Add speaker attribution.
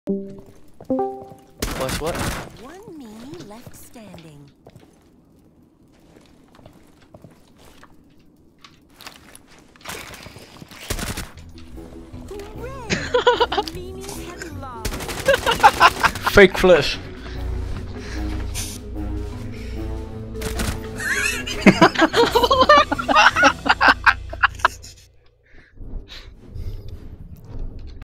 Speaker 1: Plus what?
Speaker 2: One me left standing. Hooray! Mimi headlong.
Speaker 1: Fake flash.